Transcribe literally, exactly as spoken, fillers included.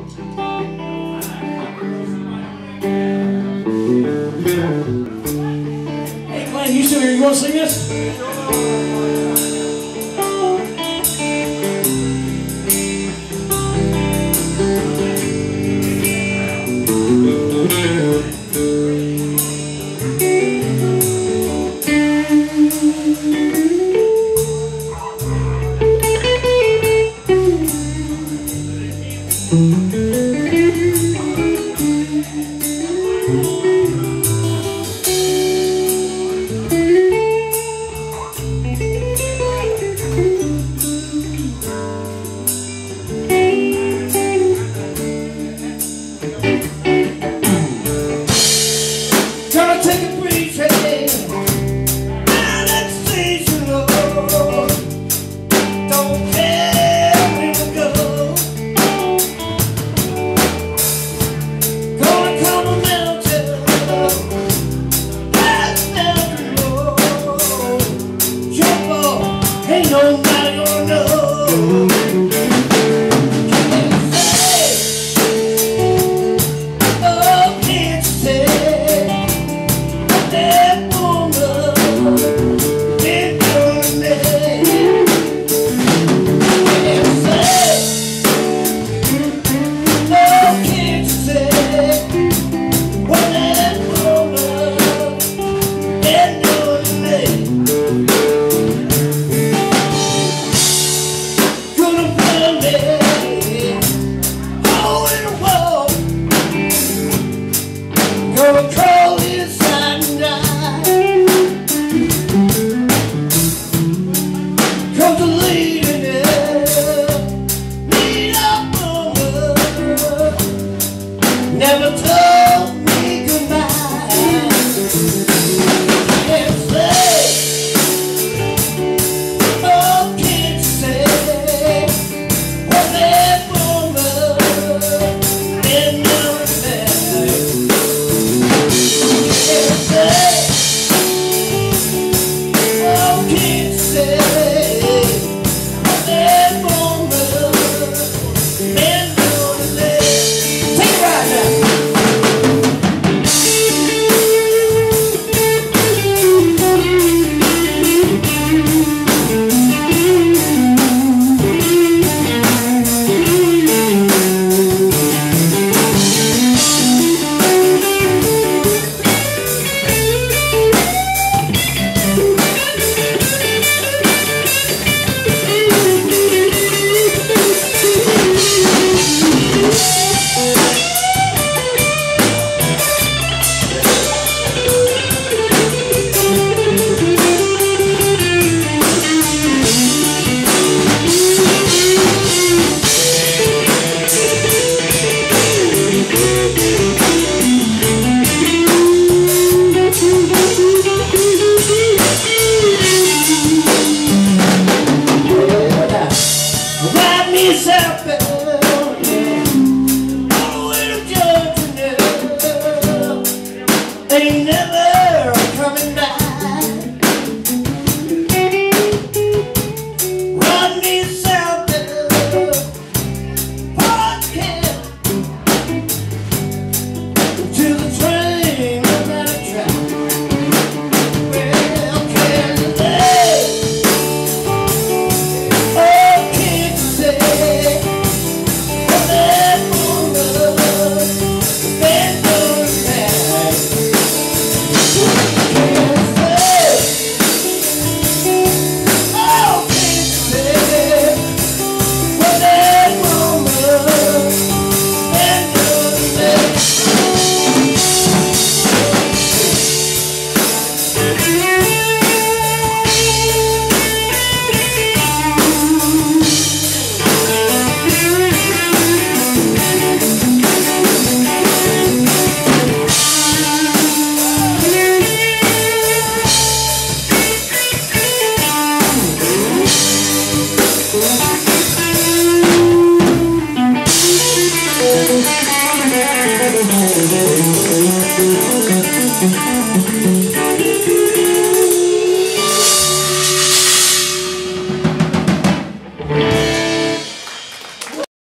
Hey Glenn, you still here? You want to sing this? Gonna take a breeze today, and it's seasonal. Don't care where we go. Gonna climb a mountain, past mountain road. Jump off, ain't nobody gonna know. Gonna crawl inside and die. Come to leading it, lead up on her. Never touch.